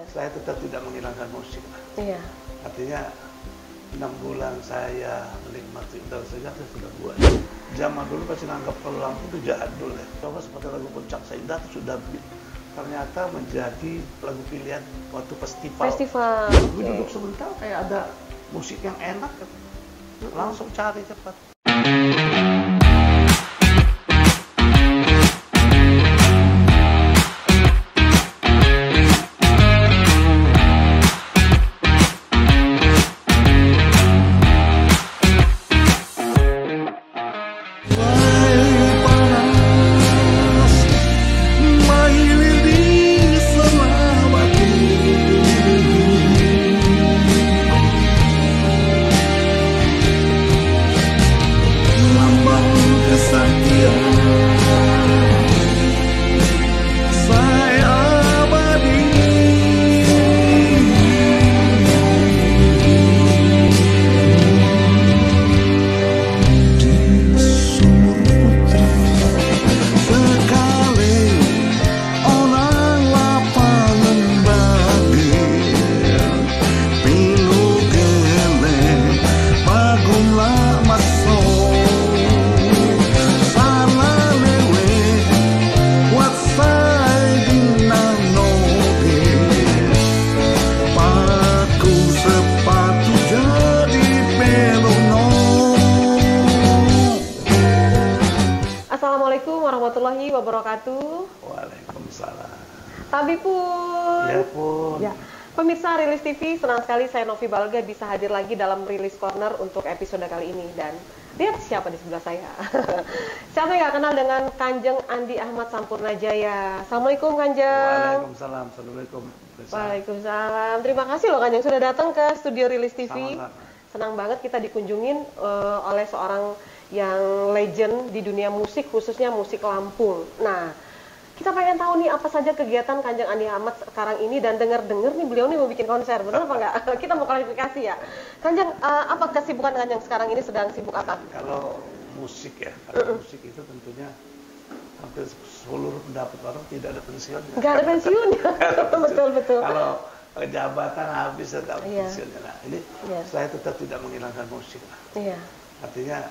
saya tetap tidak menghilangkan musik. Iya. Artinya 6 bulan saya menikmati udara segar saya sudah buat. Zaman dulu pasti nganggap kalau lampu itu jadul ya. Coba seperti lagu Puncak Seindah itu sudah ternyata menjadi lagu pilihan waktu festival. Gue duduk sebentar kayak ada musik yang enak, langsung cari cepat. Assalamualaikum warahmatullahi wabarakatuh. Waalaikumsalam. Tabi pun. Ya pun. Ya. Pemirsa Rilis TV, senang sekali saya Novi Balga bisa hadir lagi dalam Rilis Corner untuk episode kali ini. Dan lihat siapa di sebelah saya. Siapa yang gak kenal dengan Kanjeng Andi Ahmad Sampurnajaya. Assalamualaikum Kanjeng. Waalaikumsalam. Assalamualaikum. Waalaikumsalam. Terima kasih loh Kanjeng sudah datang ke studio Rilis TV. Sama-sama. Senang banget kita dikunjungin oleh seorang yang legend di dunia musik, khususnya musik Lampung. Nah, kita pengen tahu nih apa saja kegiatan Kanjeng Andi Ahmad sekarang ini, dan dengar-dengar nih beliau nih mau bikin konser, benar apa enggak? Kita mau klarifikasi ya. Kanjeng, apa kesibukan Kanjeng sekarang ini, sedang sibuk apa? Kalau musik ya, kalau musik itu tentunya hampir seluruh pendapat orang tidak ada pensiunnya. Nggak ada pensiunnya. Betul. Kalau jabatan habis ada pensiunnya. Nah, ini saya tetap tidak menghilangkan musik. Iya. Artinya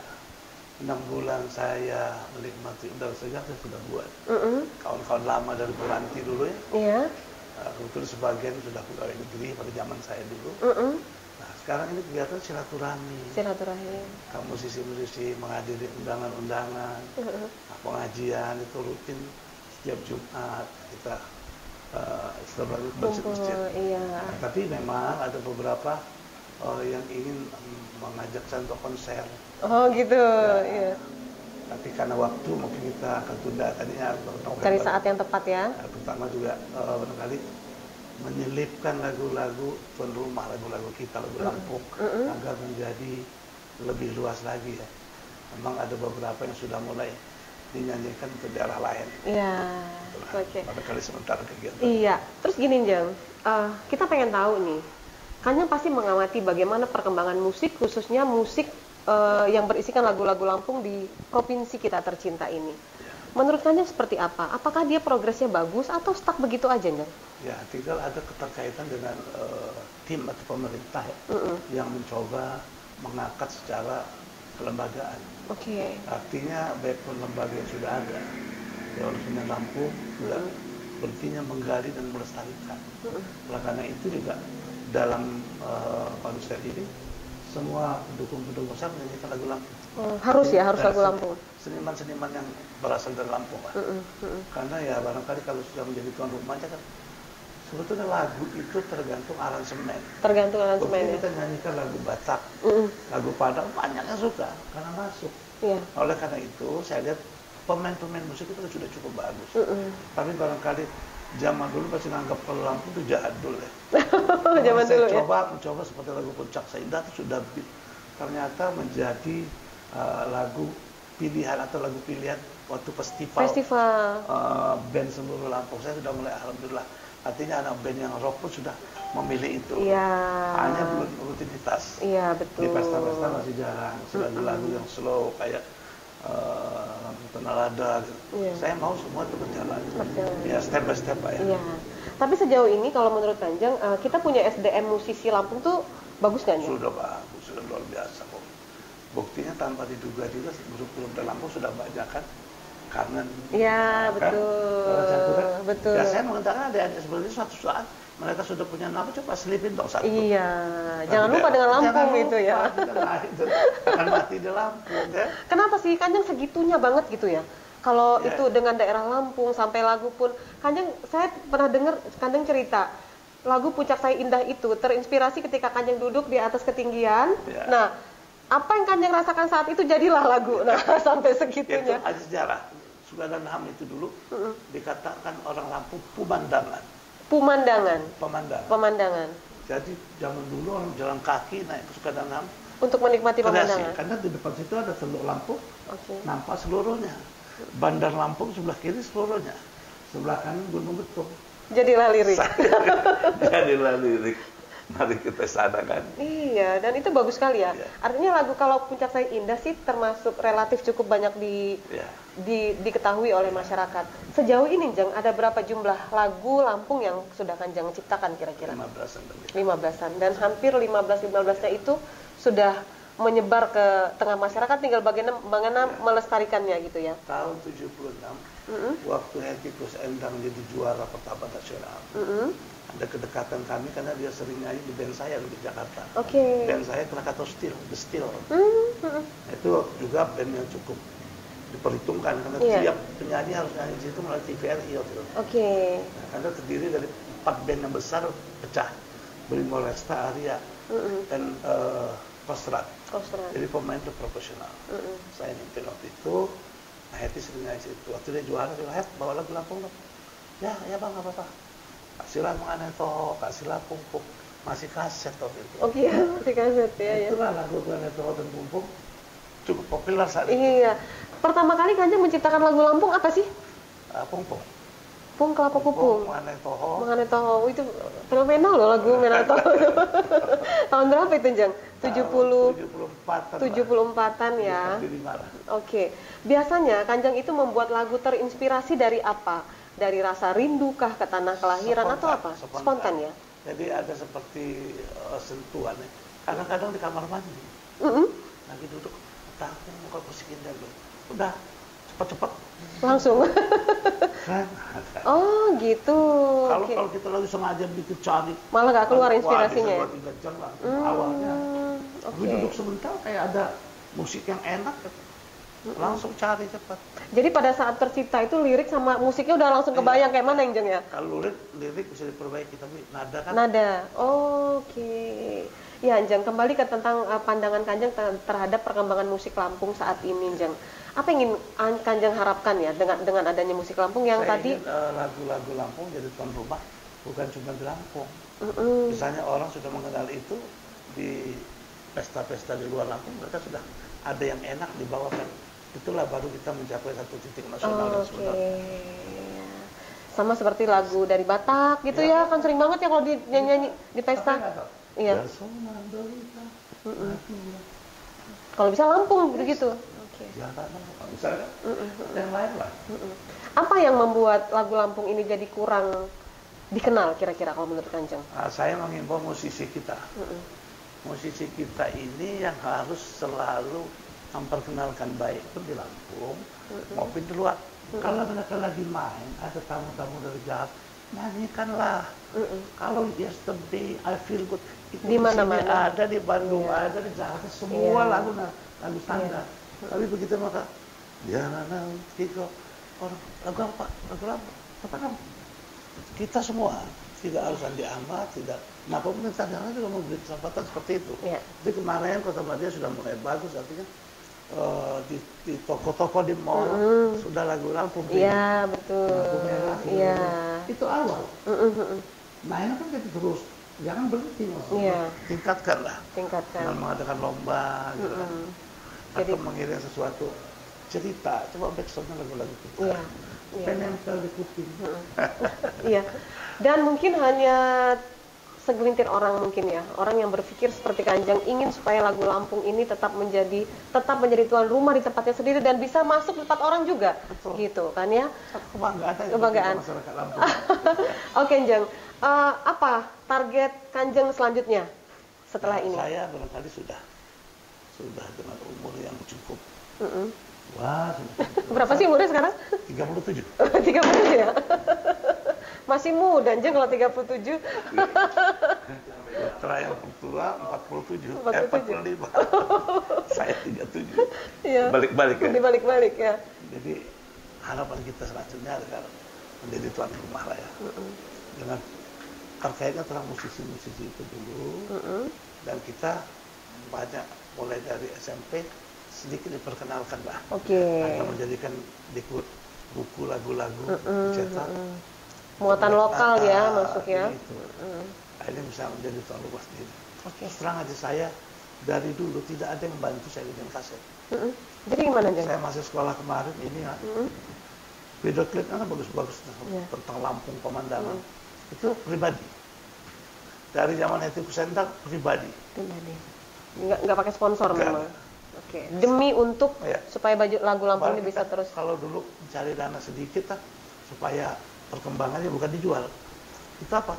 6 bulan saya menikmati udara segar saya sudah buat. Kawan-kawan lama dari Buranti dulu ya. Iya. Kebetulan sebagian sudah pegawai negeri pada zaman saya dulu. Nah, sekarang ini kegiatan silaturahmi. Musisi-musisi menghadiri undangan-undangan, pengajian itu rutin setiap Jumat kita selalu masjid. Iya. Nah, tapi memang ada beberapa yang ingin mengajak saya untuk konser. Oh gitu, ya. Iya. Tapi karena waktu mungkin kita akan tunda tadinya cari saat yang tepat ya. Nah, pertama juga barangkali menyelipkan lagu-lagu tuan rumah, lagu-lagu kita, lagu Lampung agar menjadi lebih luas lagi ya. Memang ada beberapa yang sudah mulai dinyanyikan ke daerah lain. Iya. Oke. Barangkali sementara kegiatan. Iya. Terus gini Jeng, kita pengen tahu nih, Kanjeng pasti mengamati bagaimana perkembangan musik, khususnya musik yang berisikan lagu-lagu Lampung di provinsi kita tercinta ini. Menurut Kanjeng seperti apa? Apakah dia progresnya bagus atau stuck begitu aja, Jeng? Ya, tinggal ada keterkaitan dengan tim atau pemerintah yang mencoba mengangkat secara kelembagaan. Oke. Artinya background lembaga yang sudah ada, Dewan Lampung sudah berartinya menggali dan melestarikan. Oleh karena itu juga dalam konser ini semua pendukung-pendukung saya menyanyikan lagu Lampung. Harus lagu Lampung. Seniman-seniman yang berasal dari Lampung lah. Karena ya barangkali kalau sudah menjadi tuan rumahnya kan sebetulnya lagu itu tergantung aransemen. Ya. Kita nyanyikan lagu Batak, lagu Padang banyak yang suka karena masuk. Iya. Oleh karena itu saya lihat pemain-pemain musik itu sudah cukup bagus. Tapi barangkali zaman dulu pasti nganggap kalau Lampung itu jadul ya. Zaman dulu ya. Mencoba seperti lagu Puncak Seindah itu sudah ternyata menjadi lagu pilihan atau lagu pilihan waktu festival. Band seluruh Lampung. Saya sudah mulai alhamdulillah. Artinya anak band yang rock pun sudah memilih itu. Iya. Hanya belum rutinitas. Iya, betul. Di pesta-pesta masih jarang. Lagu-lagu yang slow kayak Tanah Lada gitu. Saya mau semua itu berjalan. Ya step by step Pak ya. Iya. Tapi sejauh ini kalau menurut Kanjeng, kita punya SDM musisi Lampung tuh bagus nggak nih? Sudah bagus, sudah luar biasa kok. Buktinya tanpa diduga juga grup-grup di Lampung sudah banyak kan. Kangen. Iya, Kan? betul. Betul. Ya saya mengatakan adik-adik seperti itu suatu saat mereka sudah punya nama, coba selipin dong satu. Iya, jangan lupa dengan Lampung itu ya. Nah, itu akan mati di Lampung ya. Kenapa sih Kanjeng segitunya banget gitu ya? Kalau Ya. itu dengan daerah Lampung sampai lagu pun, Kanjeng saya pernah dengar Kanjeng cerita lagu Puncak Saya Indah itu terinspirasi ketika Kanjeng duduk di atas ketinggian. Ya. Nah, apa yang Kanjeng rasakan saat itu jadilah lagu. Nah, sampai Itu segitunya. ada sejarah. Sugadan Ham itu dulu dikatakan orang Lampung pemandangan. Pemandangan, Pemandangan. pemandangan Jadi zaman dulu orang jalan kaki naik ke Sugadan Ham. untuk menikmati Kreasi. pemandangan. Karena di depan situ ada Teluk Lampung, Oke. nampak seluruhnya. Bandar Lampung sebelah kiri seluruhnya. Sebelah kanan Gunung Betung. Jadilah lirik. Jadilah lirik. Mari kita sadakan. Iya, dan itu bagus sekali ya. Iya. Artinya lagu kalau Puncak Saya Indah sih termasuk relatif cukup banyak Ya. diketahui oleh masyarakat. Sejauh ini, Jeng, ada berapa jumlah lagu Lampung yang sudah Kanjeng ciptakan kira-kira? 15-an lebih. 15-an. Dan hampir 15-15-nya itu sudah menyebar ke tengah masyarakat, tinggal bagaimana melestarikannya gitu ya. Tahun 76, waktu Hettikus Endang jadi juara pertama nasional, ada kedekatan kami karena dia sering nyanyi di band saya di Jakarta. Oke. Band saya Krakatau Steel, The Steel. Itu juga band yang cukup diperhitungkan karena Iya. tiap penyanyi harus nyanyi di situ melalui TVRI waktu itu. Oke. Nah, karena terdiri dari 4 band yang besar pecah, Beringol Resta, Arya, dan Kostrat. Kostrat. Jadi pemain itu profesional. Saya nonton waktu itu, nah Heti sering nyanyi situ. Waktu dia juara, dia bilang, Het, bawa lagu Lampung dong. Ya bang, nggak apa-apa. Kasihlah mengenai toh, kasihlah Pumpung. Masih kaset waktu itu. Oke, masih kaset ya. Itulah lagu mengenai toh dan Pumpung cukup populer saat itu. Iya. Pertama kali Kanjeng menciptakan lagu Lampung apa sih? Pumpung. Pung Kelapa Kupung. Mengenai toh. Mengenai Toho itu fenomenal loh lagu Mengenai Toho. Tahun berapa itu, Jeng? 74-an. 74-an ya. Oke. Biasanya Kanjeng itu membuat lagu terinspirasi dari apa? Dari rasa rindu kah ke tanah kelahiran atau apa? Spontan ya. Jadi ada seperti sentuhan ya. Kadang-kadang di kamar mandi. Lagi duduk, tahu muka musikin dulu. Udah, cepat-cepat. Langsung. Kan? Oh gitu. Kalau kita lagi sengaja bikin cari, malah nggak keluar inspirasinya. Wah, bisa 2-3 jam lah. Awalnya, gue duduk sebentar kayak ada musik yang enak, langsung cari cepat. Jadi pada saat tercipta itu lirik sama musiknya udah langsung kebayang kayak mana yang Jeng ya? Kalau lirik bisa diperbaiki, tapi nada kan. Nada. Oke. Ya, Jeng, kembali ke tentang pandangan Kanjeng terhadap perkembangan musik Lampung saat ini, Jeng. Apa yang ingin Kanjeng harapkan ya dengan adanya musik Lampung yang Saya tadi ingin, lagu-lagu Lampung jadi tuan rumah, bukan cuma di Lampung. Misalnya orang sudah mengenal itu di pesta-pesta di luar Lampung, mereka sudah ada yang enak dibawakan. Itulah baru kita mencapai satu titik nasional yang sebenarnya. Sama seperti lagu dari Batak gitu ya, kan sering banget ya kalau nyanyi di pesta. Iya. Kalau bisa Lampung begitu. Oke. Misalnya yang lain lah. Apa yang membuat lagu Lampung ini jadi kurang dikenal kira-kira kalau menurut Kanjeng? Saya mengimbau musisi kita. Musisi kita ini yang harus selalu memperkenalkan baik pun di Lampung maupun di luar. Kalau mereka lagi main, ada tamu-tamu dari Jakarta, nyanyikanlah. Kalau Yesterday, I Feel Good, itu di mana-mana ada, di Bandung ada, di Jakarta, semua lagu standar. Tapi begitu maka dia tiga orang lagu apa? Kita semua tidak harus Andi Ahmad, tidak. Nah, pemerintah daerah juga memberi kesempatan seperti itu. Jadi kemarin Kota Madia sudah mulai bagus, artinya di toko-toko di mall sudah lagu Lampung. Iya, betul. Lampu merah. Iya. Itu awal. Nah, ini kan jadi terus. Jangan berhenti, tingkatkanlah. Dengan mengadakan lomba, gitu kan. Atau mengirim sesuatu cerita. Coba backsoundnya lagu-lagu kita. Penempel di kuping. Iya. Dan mungkin hanya segelintir orang mungkin ya, orang yang berpikir seperti Kanjeng ingin supaya lagu Lampung ini tetap menjadi tuan rumah di tempatnya sendiri dan bisa masuk di tempat orang juga. Betul. Gitu kan ya. Kebanggaan. Kebanggaan. Masyarakat Lampung. Oke Kanjeng, apa target Kanjeng selanjutnya setelah ini? Saya barangkali sudah dengan umur yang cukup. Wah, Berapa sih umurnya sekarang? 37. 37 ya? Masih muda Kanjeng kalau 37. Putra yang tua 47. 45. Saya 37. Iya. Balik-balik ya. Dibalik-balik ya. Jadi harapan kita selanjutnya adalah menjadi tuan rumah lah ya. Dengan terkaitnya tentang musisi-musisi itu dulu. Dan kita banyak mulai dari SMP sedikit diperkenalkan lah. Akan menjadikan ikut buku lagu-lagu dicetak. Muatan lokal ya masuk ya. Akhirnya bisa menjadi tuan rumah sendiri. Terus terang aja saya dari dulu tidak ada yang bantu saya bikin kaset. Jadi gimana Jeng? Saya masih sekolah kemarin ini ya. Video klipnya kan bagus-bagus tentang Lampung pemandangan. Itu pribadi. Dari zaman Hetty Kusenta pribadi. Nggak pakai sponsor memang. Oke. Demi untuk supaya lagu Lampung ini bisa terus. Kalau dulu mencari dana sedikit lah supaya perkembangannya bukan dijual. Itu apa?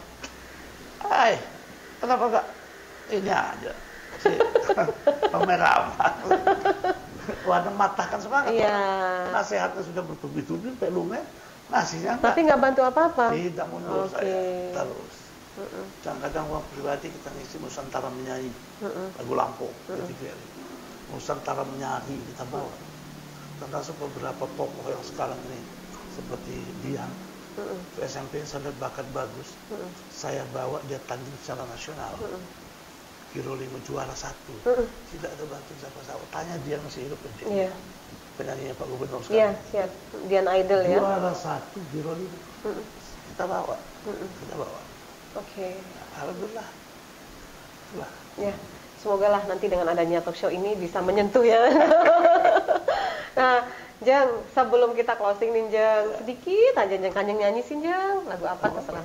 Kenapa enggak ini aja si pemeraman. Waduh, matahkan semangat. Iya. Nasihatnya sudah bertubi-tubi, pelungnya ngasihnya enggak. Tapi nggak bantu apa-apa. Tidak menurut saya. Terus. Kadang-kadang uang pribadi kita ngisi Nusantara menyanyi lagu Lampung di TVRI. Nusantara menyanyi kita bawa. Termasuk beberapa tokoh yang sekarang ini seperti Dian. SMP saya lihat bakat bagus. Saya bawa dia tanding secara nasional. Giro 5 juara 1. Tidak ada bantu siapa-siapa. Tanya dia masih hidup kan? Iya. Penyanyinya Pak Gubernur sekarang. Iya, siap. Dian Idol ya. Juara 1 Giro 5. Kita bawa. Oke. Alhamdulillah. Ya, semoga lah nanti dengan adanya talk show ini bisa menyentuh ya. Nah, Jeng, sebelum kita closing nih Jeng, sedikit aja Jeng, Kanjeng nyanyi sih Jeng, lagu apa terserah.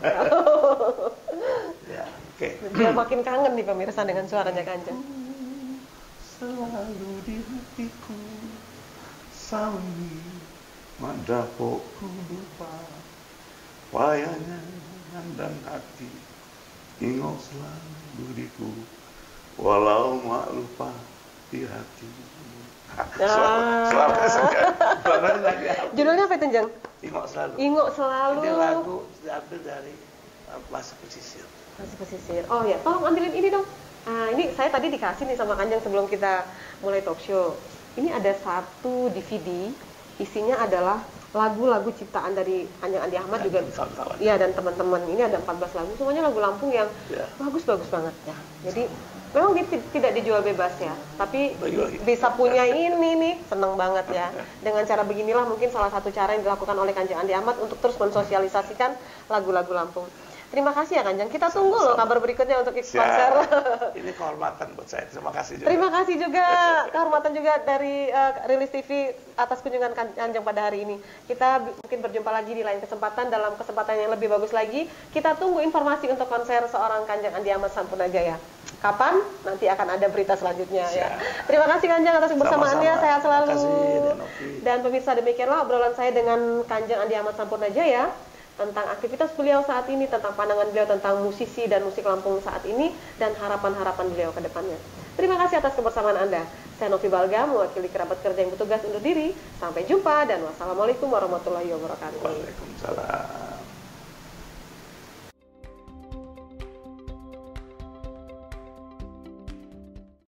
Ya, oke. Biar makin kangen nih pemirsa dengan suaranya Kanjeng. Selalu di hatiku, sawi mandapokku lupa, wayanya dan hati, ingat selalu diku, walau mak lupa di hati. Judulnya apa itu Jeng? Ingok Selalu. Ingok Selalu. Ini lagu diambil dari bahasa pesisir. Bahasa pesisir. Oh ya, tolong ambilin ini dong. Ini saya tadi dikasih nih sama Kanjeng sebelum kita mulai talk show. Ini ada satu DVD, isinya adalah lagu-lagu ciptaan dari Kanjeng Andi Ahmad juga. Iya, dan teman-teman. Ini ada 14 lagu, semuanya lagu Lampung yang bagus-bagus banget ya. Jadi memang tidak dijual bebas ya, tapi bisa punya ini nih, seneng banget ya. Dengan cara beginilah mungkin salah satu cara yang dilakukan oleh Kanjeng Andi Ahmad untuk terus mensosialisasikan lagu-lagu Lampung. Terima kasih ya Kanjeng, kita tunggu loh kabar berikutnya untuk konser. Ini kehormatan buat saya, terima kasih juga. Terima kasih juga, kehormatan juga dari Rilis TV atas kunjungan Kanjeng pada hari ini. Kita mungkin berjumpa lagi di lain kesempatan, dalam kesempatan yang lebih bagus lagi. Kita tunggu informasi untuk konser seorang Kanjeng Andi Ahmad Sampurnajaya. Kapan? Nanti akan ada berita selanjutnya ya. Terima kasih Kanjeng atas kebersamaannya, sehat selalu. Dan pemirsa, demikianlah obrolan saya dengan Kanjeng Andi Ahmad Sampurnajaya tentang aktivitas beliau saat ini, tentang pandangan beliau tentang musisi dan musik Lampung saat ini, dan harapan-harapan beliau ke depannya. Terima kasih atas kebersamaan Anda. Saya Novi Balga, mewakili kerabat kerja yang bertugas undur diri. Sampai jumpa dan wassalamualaikum warahmatullahi wabarakatuh. Waalaikumsalam.